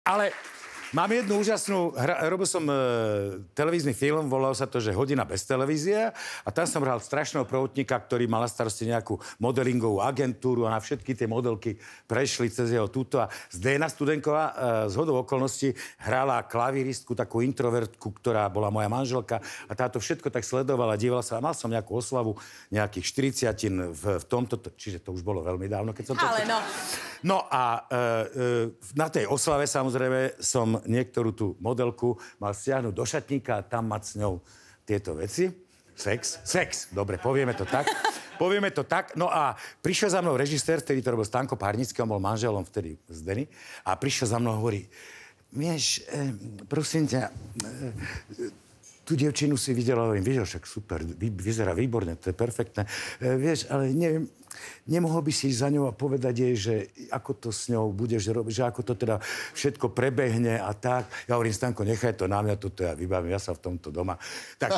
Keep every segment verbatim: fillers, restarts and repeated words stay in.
Ale mám jednu úžasnú... Hra, robil som e, televízny film, volal sa to, že Hodina bez televízie a tam som hral strašného prvotníka, ktorý mal na starosti nejakú modelingovú agentúru a na všetky tie modelky prešli cez jeho túto. A Zdena Studenková e, z hodou okolností hrala klavíristku, takú introvertku, ktorá bola moja manželka a táto všetko tak sledovala, dívala sa a mal som nejakú oslavu nejakých štyridsiatin v, v tomto, čiže to už bolo veľmi dávno, keď som to... Ale no. No a e, e, na tej oslave samozrejme som niektorú tú modelku mal stiahnuť do šatníka a tam mať s ňou tieto veci. Sex. Sex. Dobre, povieme to tak. Povieme to tak. No a prišiel za mnou režisér, vtedy to robil Stanko Párnický, on bol manželom vtedy z Deny. A prišiel za mnou a hovorí, vieš, e, prosím ťa, e, tú dievčinu si videla, hovorím, vieš, však super, vy, vyzerá výborne, to je perfektné. E, vieš, ale neviem, nemohol by si ísť za ňou a povedať jej, že ako to s ňou budeš robiť, že ako to teda všetko prebehne a tak. Ja hovorím, Stanko, nechaj to na mňa, toto ja vybavím, ja sa v tomto doma. Tak...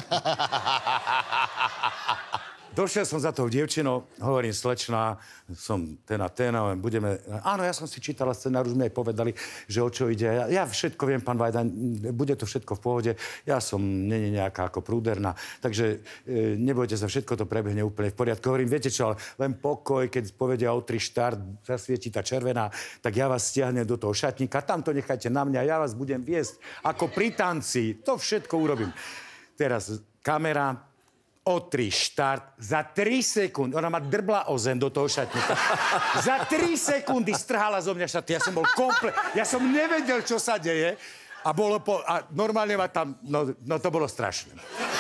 Došiel som za tou dievčinou, hovorím, slečná, som ten a ten, a budeme... Áno, ja som si čítala scenár, už mi aj povedali, že o čo ide. Ja, ja všetko viem, pán Vajda, bude to všetko v pohode. Ja som nie nejaká ako prúderná, takže e, nebojte sa, všetko to prebehne úplne v poriadku. Hovorím, viete čo, ale len pokoj, keď povedia o tri štart, zasvieti tá červená, tak ja vás stiahnem do toho šatníka, tam to nechajte na mňa, ja vás budem viesť ako pri tanci. To všetko urobím. Teraz kamera... O tri štart, za tri sekundy, ona ma drbla o zem do toho šatníka. Za tri sekundy strhala zo mňa šaty, ja som bol komplet, ja som nevedel, čo sa deje a bolo po, a normálne ma tam, no, no to bolo strašné.